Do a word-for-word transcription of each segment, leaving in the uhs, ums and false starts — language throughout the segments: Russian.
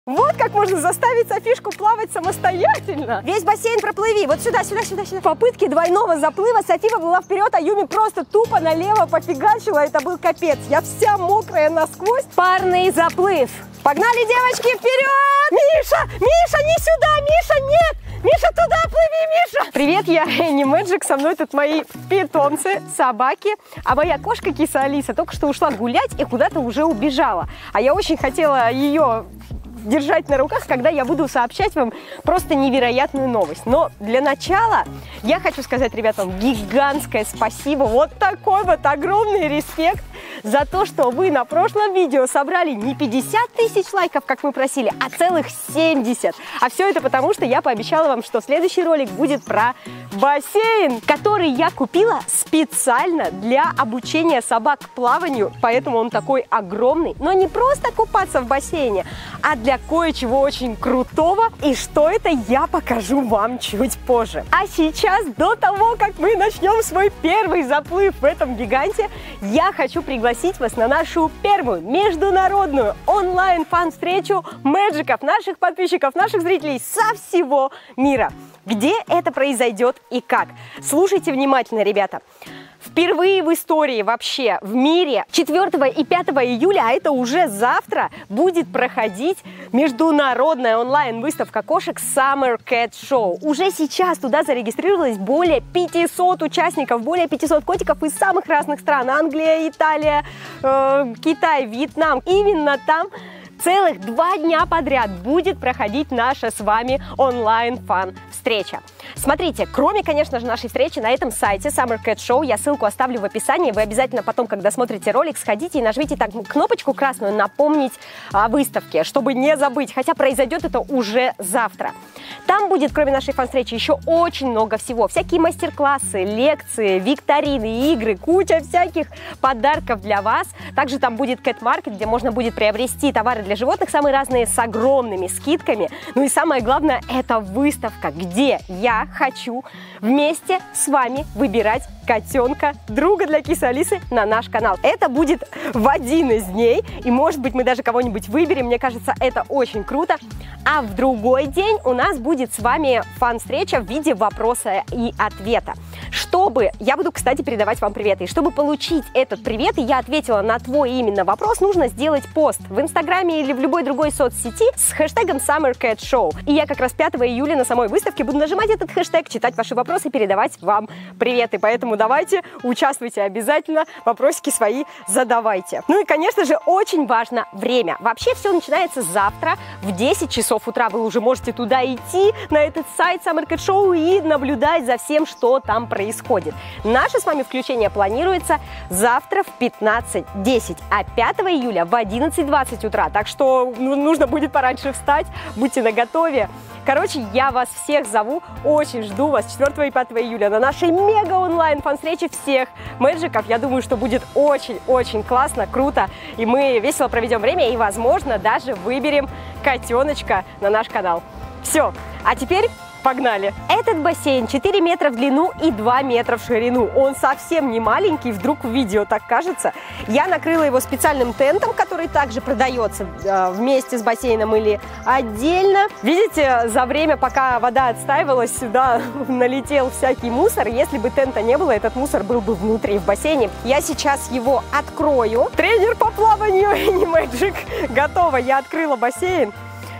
Вот как можно заставить Софишку плавать самостоятельно. Весь бассейн проплыви. Вот сюда, сюда, сюда, сюда. В попытке двойного заплыва София была вперед, а Юми просто тупо налево пофигачила. Это был капец. Я вся мокрая насквозь. Парный заплыв. Погнали, девочки, вперед! Миша! Миша, не сюда! Миша, нет! Миша, туда плыви, Миша! Привет, я Энни Мэджик. Со мной тут мои питомцы, собаки. А моя кошка киса Алиса только что ушла гулять и куда-то уже убежала. А я очень хотела ее держать на руках, когда я буду сообщать вам просто невероятную новость. Но для начала я хочу сказать ребятам гигантское спасибо, вот такой вот огромный респект за то, что вы на прошлом видео собрали не пятьдесят тысяч лайков, как мы просили, а целых семьдесят. А все это потому, что я пообещала вам, что следующий ролик будет про бассейн, который я купила специально для обучения собак плаванию, поэтому он такой огромный. Но не просто купаться в бассейне, а для кое-чего очень крутого. И что это, я покажу вам чуть позже. А сейчас, до того, как мы начнем свой первый заплыв в этом гиганте, я хочу пригласить вас на нашу первую международную онлайн-фан-встречу мэджиков, наших подписчиков, наших зрителей со всего мира. Где это произойдет и как? Слушайте внимательно, ребята. Впервые в истории вообще в мире четвёртого и пятого июля, а это уже завтра, будет проходить международная онлайн-выставка кошек Summer Cat Show. Уже сейчас туда зарегистрировалось более пятисот участников, более пятисот котиков из самых разных стран. Англия, Италия, э, Китай, Вьетнам. Именно там целых два дня подряд будет проходить наша с вами онлайн-фан-встреча. Смотрите, кроме, конечно же, нашей встречи на этом сайте Summer Cat Show, я ссылку оставлю в описании, вы обязательно потом, когда смотрите ролик, сходите и нажмите так кнопочку красную «Напомнить о выставке», чтобы не забыть, хотя произойдет это уже завтра. Там будет, кроме нашей фан-встречи, еще очень много всего. Всякие мастер-классы, лекции, викторины, игры, куча всяких подарков для вас. Также там будет кэт-маркет, где можно будет приобрести товары для животных, самые разные, с огромными скидками. Ну и самое главное, это выставка, где я хочу вместе с вами выбирать котенка, друга для кисы Алисы на наш канал. Это будет в один из дней, и может быть мы даже кого-нибудь выберем, мне кажется, это очень круто. А в другой день у нас будет с вами фан-встреча в виде вопроса и ответа. Чтобы, я буду, кстати, передавать вам приветы, и чтобы получить этот привет, и я ответила на твой именно вопрос, нужно сделать пост в Инстаграме или в любой другой соцсети с хэштегом Summer Cat Show. И я как раз пятого июля на самой выставке буду нажимать этот хэштег, читать ваши вопросы и передавать вам приветы. Поэтому давайте, участвуйте обязательно, вопросики свои задавайте. Ну и, конечно же, очень важно время. Вообще все начинается завтра в десять часов утра. Вы уже можете туда идти, на этот сайт Summer Cat Show, и наблюдать за всем, что там происходит. Наше с вами включение планируется завтра в пятнадцать десять, а пятого июля в одиннадцать двадцать утра. Так что нужно будет пораньше встать, будьте наготове. Короче, я вас всех зову, очень жду вас четвёртого и пятого июля на нашей мега онлайн фан-встрече всех мэджиков. Я думаю, что будет очень-очень классно, круто, и мы весело проведем время и, возможно, даже выберем котеночка на наш канал. Все, а теперь погнали! Этот бассейн четыре метра в длину и два метра в ширину. Он совсем не маленький, вдруг в видео так кажется. Я накрыла его специальным тентом, который также продается э, вместе с бассейном или отдельно. Видите, за время, пока вода отстаивалась, сюда налетел всякий мусор. Если бы тента не было, этот мусор был бы внутри в бассейне. Я сейчас его открою. Тренер по плаванию Энни Мэджик готова. Я открыла бассейн.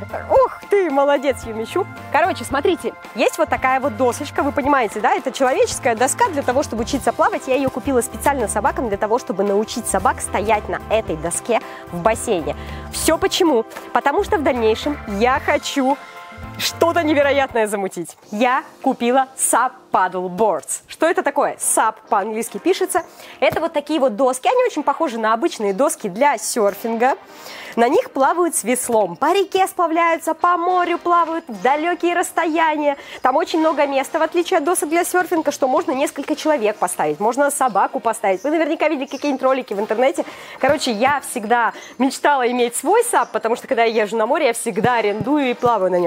Ух ты, молодец, Юмичу. Короче, смотрите, есть вот такая вот досочка, вы понимаете, да, это человеческая доска для того, чтобы учиться плавать. Я ее купила специально собакам для того, чтобы научить собак стоять на этой доске в бассейне. Все почему? Потому что в дальнейшем я хочу что-то невероятное замутить. Я купила SUP Paddle Boards. Что это такое? SUP по-английски пишется. Это вот такие вот доски. Они очень похожи на обычные доски для серфинга. На них плавают с веслом. По реке сплавляются, по морю плавают, в далекие расстояния. Там очень много места, в отличие от досок для серфинга, что можно несколько человек поставить, можно собаку поставить. Вы наверняка видели какие-нибудь ролики в интернете. Короче, я всегда мечтала иметь свой SUP, потому что когда я езжу на море, я всегда арендую и плаваю на нем. И вот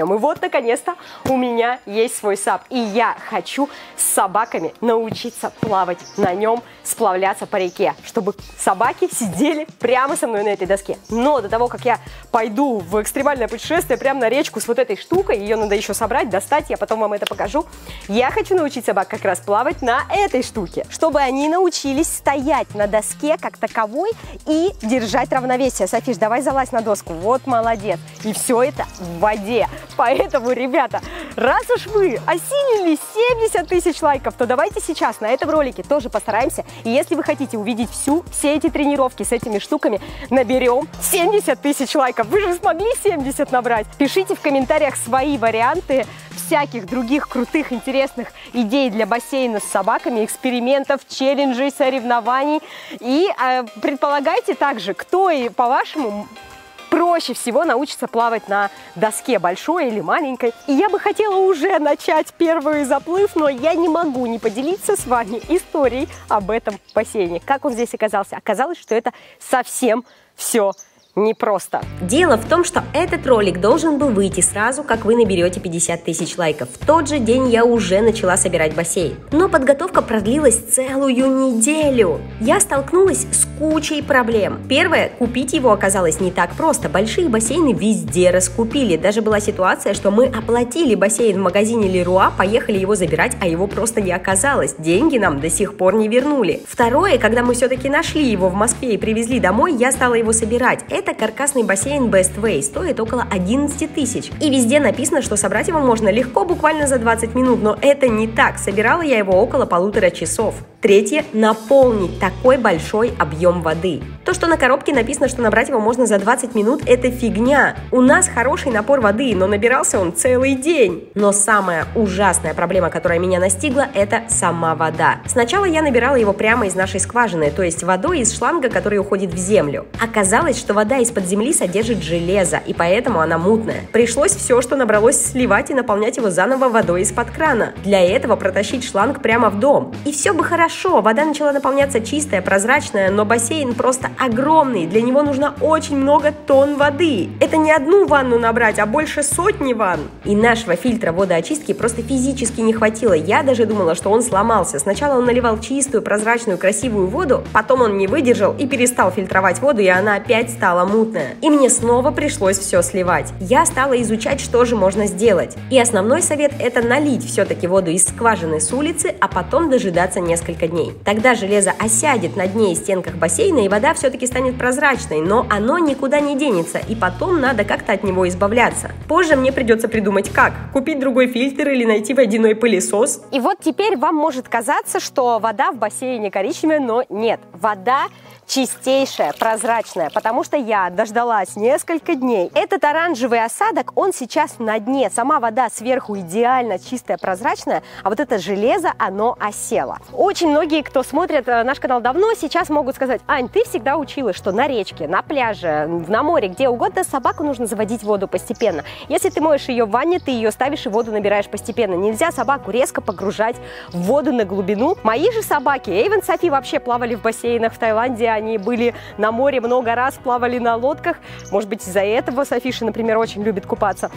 наконец-то у меня есть свой сап. И я хочу с собаками научиться плавать на нем, сплавляться по реке, чтобы собаки сидели прямо со мной на этой доске. Но до того, как я пойду в экстремальное путешествие прямо на речку с вот этой штукой, ее надо еще собрать, достать, я потом вам это покажу, я хочу научить собак как раз плавать на этой штуке, чтобы они научились стоять на доске как таковой и держать равновесие. Софиш, давай залазь на доску. Вот молодец. И все это в воде. Поэтому, ребята, раз уж вы осилили семьдесят тысяч лайков, то давайте сейчас на этом ролике тоже постараемся. И если вы хотите увидеть всю, все эти тренировки с этими штуками, наберем семьдесят тысяч лайков. Вы же смогли семьдесят набрать? Пишите в комментариях свои варианты всяких других крутых, интересных идей для бассейна с собаками, экспериментов, челленджей, соревнований. И э, предполагайте также, кто и по-вашему проще всего научится плавать на доске, большой или маленькой. И я бы хотела уже начать первый заплыв, но я не могу не поделиться с вами историей об этом бассейне. Как он здесь оказался? Оказалось, что это совсем все непросто. Дело в том, что этот ролик должен был выйти сразу, как вы наберете пятьдесят тысяч лайков. В тот же день я уже начала собирать бассейн. Но подготовка продлилась целую неделю. Я столкнулась с кучей проблем. Первое, купить его оказалось не так просто. Большие бассейны везде раскупили. Даже была ситуация, что мы оплатили бассейн в магазине Леруа, поехали его забирать, а его просто не оказалось. Деньги нам до сих пор не вернули. Второе, когда мы все-таки нашли его в Москве и привезли домой, я стала его собирать. Это каркасный бассейн Best Way, стоит около одиннадцати тысяч. И везде написано, что собрать его можно легко, буквально за двадцать минут, но это не так. Собирала я его около полутора часов. Третье – наполнить такой большой объем воды. То, что на коробке написано, что набрать его можно за двадцать минут, это фигня. У нас хороший напор воды, но набирался он целый день. Но самая ужасная проблема, которая меня настигла, это сама вода. Сначала я набирала его прямо из нашей скважины, то есть водой из шланга, который уходит в землю. Оказалось, что вода из-под земли содержит железо, и поэтому она мутная. Пришлось все, что набралось, сливать и наполнять его заново водой из-под крана. Для этого протащить шланг прямо в дом. И все бы хорошо, вода начала наполняться чистая, прозрачная, но бассейн просто огромный, для него нужно очень много тонн воды. Это не одну ванну набрать, а больше сотни ванн. И нашего фильтра водоочистки просто физически не хватило. Я даже думала, что он сломался. Сначала он наливал чистую, прозрачную, красивую воду, потом он не выдержал и перестал фильтровать воду, и она опять стала мутная. И мне снова пришлось все сливать. Я стала изучать, что же можно сделать. И основной совет – это налить все-таки воду из скважины с улицы, а потом дожидаться несколько дней. Тогда железо осядет на дне и стенках бассейна, и вода все-таки станет прозрачной, но оно никуда не денется, и потом надо как-то от него избавляться. Позже мне придется придумать как. Купить другой фильтр или найти водяной пылесос. И вот теперь вам может казаться, что вода в бассейне коричневая, но нет. Вода чистейшая, прозрачная, потому что я дождалась несколько дней. Этот оранжевый осадок, он сейчас на дне. Сама вода сверху идеально чистая, прозрачная, а вот это железо, оно осело. Очень многие, кто смотрит наш канал давно, сейчас могут сказать: Ань, ты всегда училась, что на речке, на пляже, на море, где угодно собаку нужно заводить в воду постепенно. Если ты моешь ее в ванне, ты ее ставишь и воду набираешь постепенно. Нельзя собаку резко погружать в воду на глубину. Мои же собаки, Эйвен, Софи, вообще плавали в бассейнах в Таиланде. Они были на море много раз, плавали на лодках. Может быть, из-за этого Софиша, например, очень любит купаться.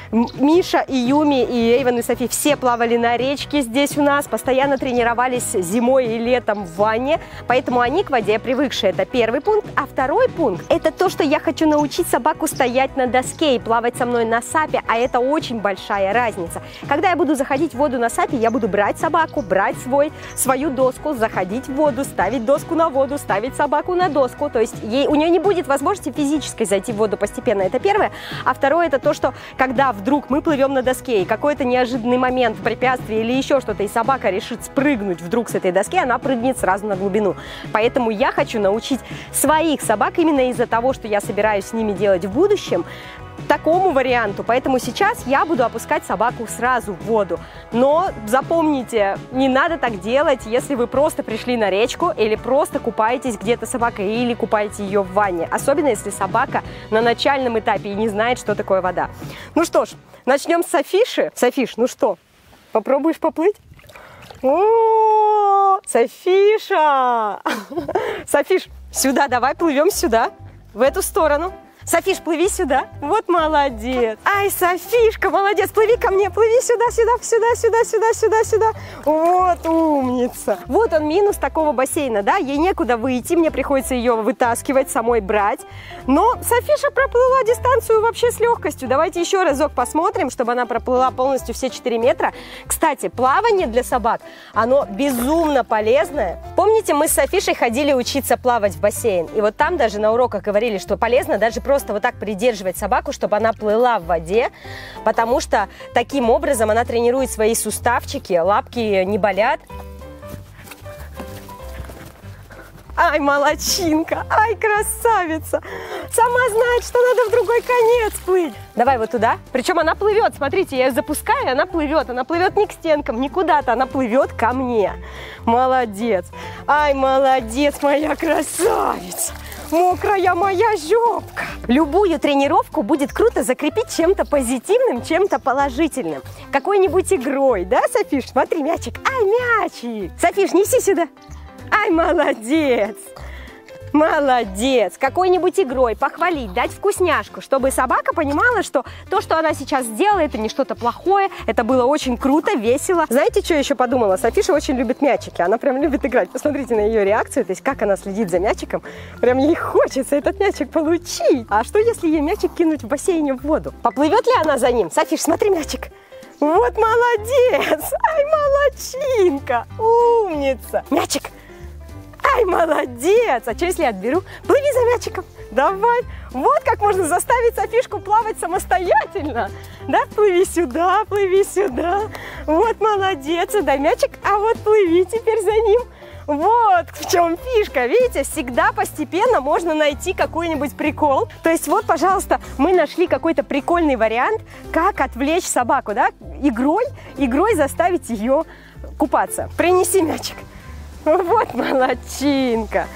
Миша и Юми, и Эйвен, и Софи все плавали на речке здесь у нас, постоянно тренировались зимой и летом в ванне, поэтому они к воде привыкшие. Это первый пункт. А второй пункт – это то, что я хочу научить собаку стоять на доске и плавать со мной на сапе, а это очень большая разница. Когда я буду заходить в воду на сапе, я буду брать собаку, брать свой, свою доску, заходить в воду, ставить доску на воду, ставить собаку на доску, то есть ей, у нее не будет возможности физической зайти в воду постепенно, это первое. А второе, это то, что когда вдруг мы плывем на доске, и какой-то неожиданный момент, препятствие или еще что-то, и собака решит спрыгнуть вдруг с этой доски, она прыгнет сразу на глубину. Поэтому я хочу научить своих собак именно из-за того, что я собираюсь с ними делать в будущем, такому варианту. Поэтому сейчас я буду опускать собаку сразу в воду. Но запомните, не надо так делать, если вы просто пришли на речку или просто купаетесь где-то с собакой или купаете ее в ванне. Особенно, если собака на начальном этапе и не знает, что такое вода. Ну что ж, начнем с Софиши. Софиш, ну что, попробуешь поплыть? О, Софиша! Софиш, сюда, давай плывем сюда, в эту сторону. Софиш, плыви сюда. Вот молодец. Ай, Софишка, молодец. Плыви ко мне, плыви сюда, сюда, сюда, сюда, сюда, сюда, сюда. Вот умница. Вот он минус такого бассейна, да? Ей некуда выйти, мне приходится ее вытаскивать, самой брать. Но Софиша проплыла дистанцию вообще с легкостью. Давайте еще разок посмотрим, чтобы она проплыла полностью все четыре метра. Кстати, плавание для собак, оно безумно полезное. Помните, мы с Софишей ходили учиться плавать в бассейн? И вот там даже на уроках говорили, что полезно даже просто вот так придерживать собаку, чтобы она плыла в воде, потому что таким образом она тренирует свои суставчики, лапки не болят. Ай, молодчинка, ай, красавица. Сама знает, что надо в другой конец плыть. Давай вот туда. Причем она плывет, смотрите, я ее запускаю, она плывет. Она плывет не к стенкам, не куда-то, она плывет ко мне. Молодец. Ай, молодец, моя красавица. Мокрая моя жопка. Любую тренировку будет круто закрепить чем-то позитивным, чем-то положительным. Какой-нибудь игрой, да, Софиш? Смотри, мячик. Ай, мячик. Софиш, неси сюда. Ай, молодец! Молодец! Какой-нибудь игрой похвалить, дать вкусняшку, чтобы собака понимала, что то, что она сейчас сделала, это не что-то плохое, это было очень круто, весело. Знаете, что я еще подумала? Софиша очень любит мячики, она прям любит играть. Посмотрите на ее реакцию, то есть как она следит за мячиком. Прям ей хочется этот мячик получить. А что, если ей мячик кинуть в бассейне в воду? Поплывет ли она за ним? Софиш, смотри, мячик. Вот молодец! Ай, молодчинка! Умница! Мячик! Ай, молодец! А что, если я отберу? Плыви за мячиком. Давай. Вот как можно заставить Софишку плавать самостоятельно. Да, плыви сюда, плыви сюда. Вот молодец. Дай мячик, а вот плыви теперь за ним. Вот в чем фишка. Видите, всегда постепенно можно найти какой-нибудь прикол. То есть вот, пожалуйста, мы нашли какой-то прикольный вариант, как отвлечь собаку, да? Игрой, игрой заставить ее купаться. Принеси мячик. Вот молодчинка.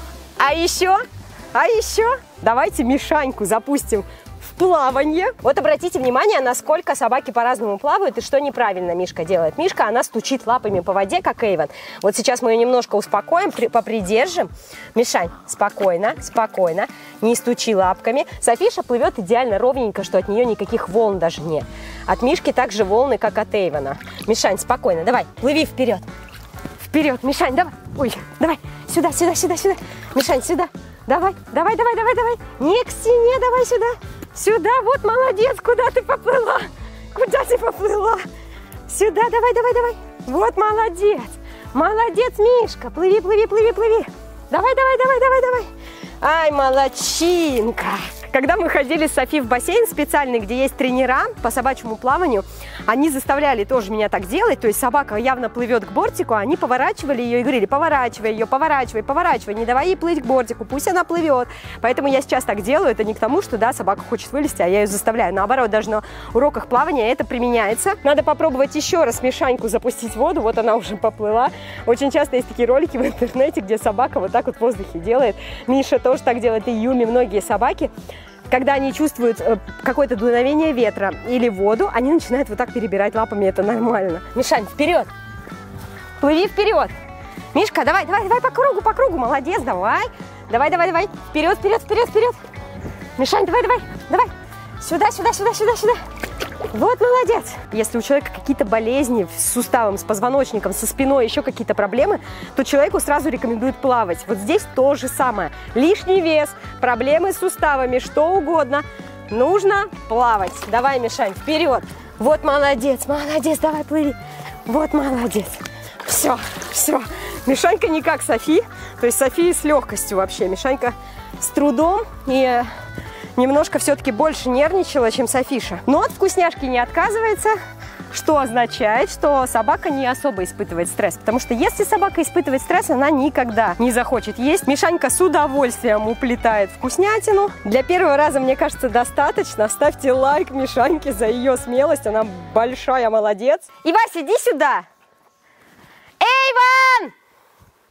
А еще, а еще, давайте Мишаньку запустим в плавание. Вот обратите внимание, насколько собаки по-разному плавают и что неправильно Мишка делает. Мишка, она стучит лапами по воде, как Эйвен. Вот сейчас мы ее немножко успокоим, попридержим. Мишань, спокойно, спокойно, не стучи лапками. Софиша плывет идеально ровненько, что от нее никаких волн даже нет. От Мишки также волны, как от Эйвена. Мишань, спокойно, давай, плыви вперед. Вперед, Мишань, давай. Ой, давай, сюда, сюда, сюда, сюда. Мишань, сюда. Давай, давай, давай, давай, давай. Не к стене, давай сюда. Сюда, вот молодец, куда ты поплыла? Куда ты поплыла? Сюда, давай, давай, давай. Вот молодец. Молодец, Мишка. Плыви, плыви, плыви, плыви. Давай, давай, давай, давай, давай. Ай, молодчинка. Когда мы ходили с Софи в бассейн специальный, где есть тренера по собачьему плаванию, они заставляли тоже меня так делать. То есть собака явно плывет к бортику, а они поворачивали ее и говорили: поворачивай ее, поворачивай, поворачивай, не давай ей плыть к бортику, пусть она плывет. Поэтому я сейчас так делаю. Это не к тому, что да, собака хочет вылезти, а я ее заставляю. Наоборот, даже на уроках плавания это применяется. Надо попробовать еще раз Мишаньку запустить в воду. Вот она уже поплыла. Очень часто есть такие ролики в интернете, где собака вот так вот в воздухе делает. Миша тоже так делает, и Юми, многие собаки. Когда они чувствуют э, какое-то дуновение ветра или воду, они начинают вот так перебирать лапами, это нормально. Мишань, вперед! Плыви вперед! Мишка, давай, давай, давай по кругу, по кругу, молодец, давай! Давай, давай, давай, вперед, вперед, вперед, вперед! Мишань, давай, давай, давай! Сюда, сюда, сюда, сюда, сюда! Вот молодец! Если у человека какие-то болезни с суставом, с позвоночником, со спиной, еще какие-то проблемы, то человеку сразу рекомендуют плавать. Вот здесь то же самое. Лишний вес, проблемы с суставами, что угодно. Нужно плавать. Давай, Мишань, вперед! Вот молодец, молодец, давай плыви. Вот молодец. Все, все. Мишанька не как Софи. То есть Софи с легкостью вообще. Мишанька с трудом и... немножко все-таки больше нервничала, чем Софиша. Но от вкусняшки не отказывается, что означает, что собака не особо испытывает стресс. Потому что если собака испытывает стресс, она никогда не захочет есть. Мишанька с удовольствием уплетает вкуснятину. Для первого раза, мне кажется, достаточно. Ставьте лайк Мишаньке за ее смелость. Она большая молодец. И, Вася, иди сюда. Эйвен!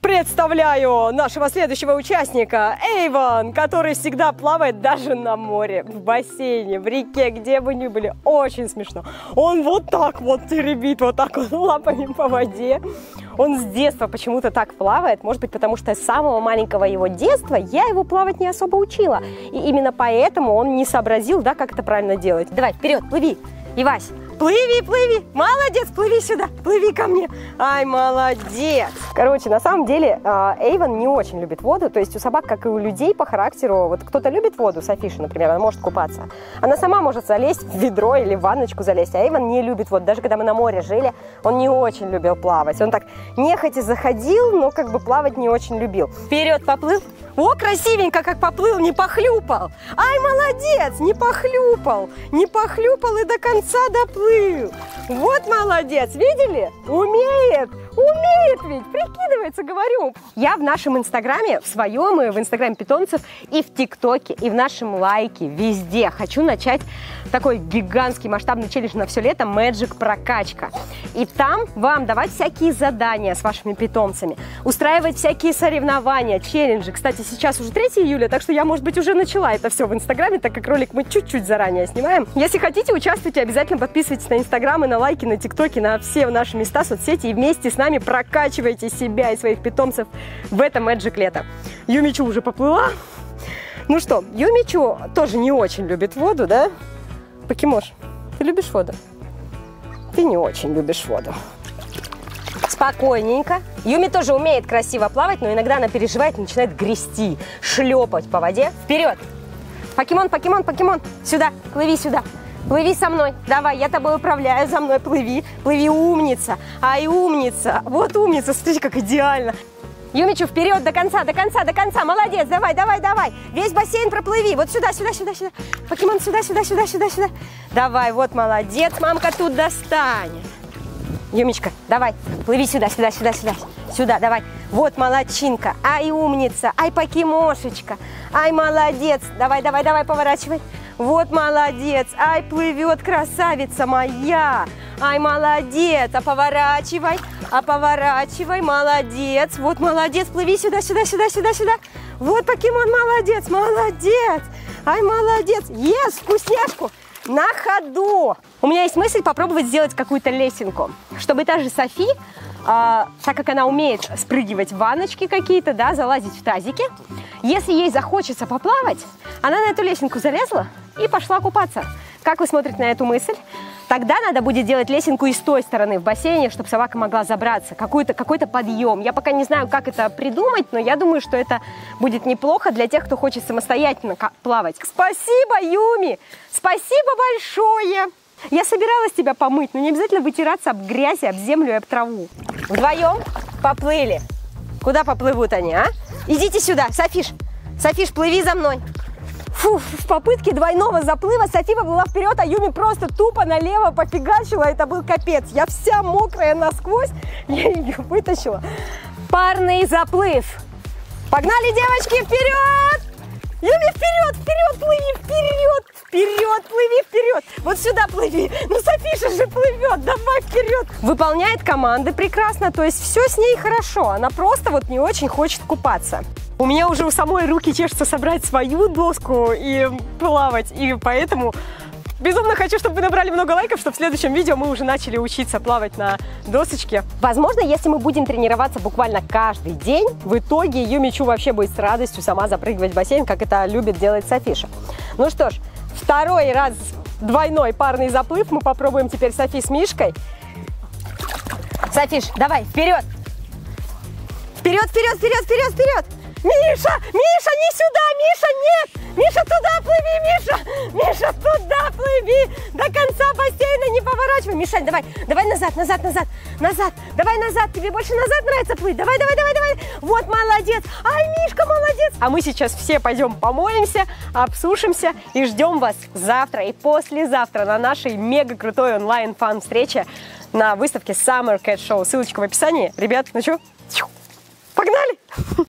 Представляю нашего следующего участника, Эйвон, который всегда плавает даже на море, в бассейне, в реке, где бы ни были. Очень смешно. Он вот так вот теребит, вот так вот лапами по воде. Он с детства почему-то так плавает, может быть, потому что с самого маленького его детства я его плавать не особо учила. И именно поэтому он не сообразил, да, как это правильно делать. Давай, вперед, плыви, Ивась. Плыви, плыви, молодец, плыви сюда, плыви ко мне. Ай, молодец. Короче, на самом деле Эйвон не очень любит воду, то есть у собак, как и у людей по характеру, вот кто-то любит воду, Софиша, например, она может купаться. Она сама может залезть в ведро или в ванночку залезть, а Эйвон не любит воду. Даже когда мы на море жили, он не очень любил плавать. Он так нехотя заходил, но как бы плавать не очень любил. Вперед поплыл. О, красивенько, как поплыл, не похлюпал. Ай, молодец, не похлюпал. Не похлюпал и до конца доплыл. Вот молодец, видели? Умеет, умеет ведь, прикидывается, говорю. Я в нашем инстаграме, в своем и в инстаграме питомцев, и в тиктоке, и в нашем лайке, везде хочу начать такой гигантский масштабный челлендж на все лето Magic прокачка. И там вам давать всякие задания с вашими питомцами, устраивать всякие соревнования, челленджи. Кстати, сейчас уже третье июля, так что я, может быть, уже начала это все в инстаграме, так как ролик мы чуть-чуть заранее снимаем. Если хотите, участвуйте, обязательно подписывайтесь на инстаграм и на лайки, на тиктоки, на все наши места, соцсети, и вместе с нами прокачивайте себя и своих питомцев в это Magic лето. Юмичу уже поплыла. Ну что, Юмичу тоже не очень любит воду, да? Покемош, ты любишь воду? Ты не очень любишь воду. Спокойненько. Юми тоже умеет красиво плавать, но иногда она переживает и начинает грести, шлепать по воде. Вперед! Покемон, покемон, покемон! Сюда, плыви сюда. Плыви со мной. Давай, я тобой управляю, за мной плыви. Плыви, умница. Ай, умница. Вот умница, смотрите, как идеально. Юмичу, вперед, до конца, до конца, до конца. Молодец, давай, давай, давай. Весь бассейн проплыви. Вот сюда, сюда, сюда, сюда. Покемон, сюда, сюда, сюда, сюда, сюда. Давай, вот молодец, мамка тут достанет. Юмичка, давай, плыви сюда, сюда, сюда, сюда. Сюда, давай. Вот молодчинка. Ай, умница. Ай, покемошечка. Ай, молодец. Давай, давай, давай, поворачивай. Вот молодец. Ай, плывет красавица моя. Ай, молодец. А поворачивай. А поворачивай. Молодец. Вот молодец. Плыви сюда, сюда, сюда, сюда, сюда. Вот покемон молодец. Молодец. Ай, молодец. Ешь вкусняшку. На ходу. У меня есть мысль попробовать сделать какую-то лесенку, чтобы та же Софи, э, так как она умеет спрыгивать в ванночки какие-то, да, залазить в тазики, если ей захочется поплавать, она на эту лесенку залезла и пошла купаться. Как вы смотрите на эту мысль? Тогда надо будет делать лесенку и с той стороны в бассейне, чтобы собака могла забраться, какой-то какой-то подъем. Я пока не знаю, как это придумать, но я думаю, что это будет неплохо для тех, кто хочет самостоятельно плавать. Спасибо, Юми! Спасибо большое! Я собиралась тебя помыть, но не обязательно вытираться об грязь, об землю и об траву. Вдвоем поплыли. Куда поплывут они, а? Идите сюда, Софиш! Софиш, плыви за мной! Фу, в попытке двойного заплыва Софи поплыла вперед, а Юми просто тупо налево пофигачила. Это был капец. Я вся мокрая насквозь, я ее вытащила. Парный заплыв. Погнали, девочки, вперед! Юми, вперед, вперед, плыви, вперед, вперед, плыви, вперед. Вот сюда плыви. Ну, Софиша же плывет, давай вперед. Выполняет команды прекрасно, то есть все с ней хорошо. Она просто вот не очень хочет купаться. У меня уже у самой руки чешутся собрать свою доску и плавать, и поэтому безумно хочу, чтобы вы набрали много лайков, чтобы в следующем видео мы уже начали учиться плавать на досочке. Возможно, если мы будем тренироваться буквально каждый день, в итоге Юмичу вообще будет с радостью сама запрыгивать в бассейн, как это любит делать Софиша. Ну что ж, второй раз двойной парный заплыв мы попробуем теперь Софи с Мишкой. Софиш, давай, вперед! Вперед, вперед, вперед, вперед, вперед! Миша! Миша, не сюда! Миша, нет! Миша, туда плыви, Миша! Миша, туда плыви! До конца бассейна не поворачивай! Мишань, давай, давай назад, назад, назад, назад! Давай назад! Тебе больше назад нравится плыть? Давай, давай, давай, давай! Вот, молодец! Ай, Мишка, молодец! А мы сейчас все пойдем помоемся, обсушимся и ждем вас завтра и послезавтра на нашей мега крутой онлайн-фан встрече на выставке Summer Cat Show. Ссылочка в описании. Ребят, ну что? Погнали!